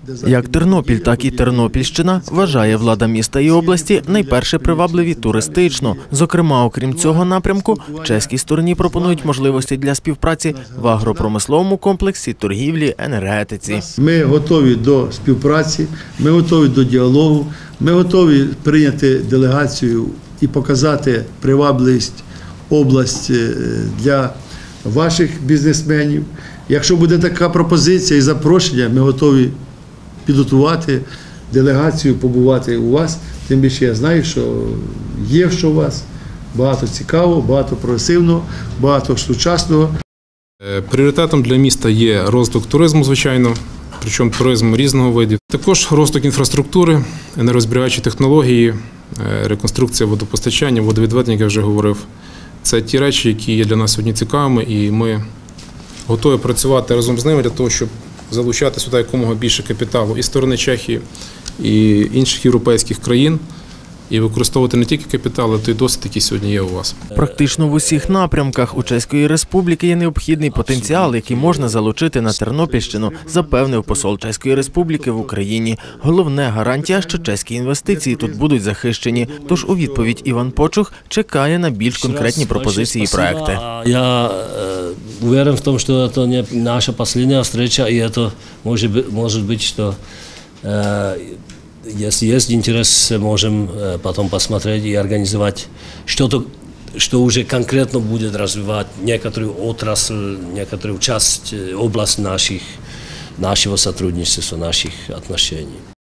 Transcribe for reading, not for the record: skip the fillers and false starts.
Як Тернопіль, так і Тернопільщина, вважає влада міста і області, найперше привабливі туристично. Зокрема, окрім цього напрямку, чеській стороні пропонують можливості для співпраці в агропромисловому комплексі, торгівлі, енергетиці. Ми готові до співпраці, ми готові до діалогу, ми готові прийняти делегацію і показати привабливість області для ваших бізнесменів. Якщо буде така пропозиція і запрошення, ми готові підготувати делегацію, побувати у вас. Тим більше я знаю, що є що у вас, багато цікавого, багато прогресивного, багато сучасного. Пріоритетом для міста є розвиток туризму, звичайно, причому туризму різного виду. Також розвиток інфраструктури, енергозберігаючі технології, реконструкція водопостачання, водовідведення, як я вже говорив. Це ті речі, які є для нас сьогодні цікавими, і ми готові працювати разом з ними для того, щоб залучати сюди якомога більше капіталу і сторони Чехії, і інших європейських країн, і використовувати не тільки капітал, а той досвід, який сьогодні є у вас. Практично в усіх напрямках у Чеської Республіки є необхідний потенціал, який можна залучити на Тернопільщину, запевнив посол Чеської Республіки в Україні. Головне – гарантія, що чеські інвестиції тут будуть захищені. Тож у відповідь Іван Почух чекає на більш конкретні пропозиції і проекти. Я уверен в тому, що це не наша остання зустріч, і це може бути, що если есть интерес, можем потом посмотреть и организовать что-то, что уже конкретно будет развивать некоторую отрасль, некоторую часть, область нашего сотрудничества, наших отношений.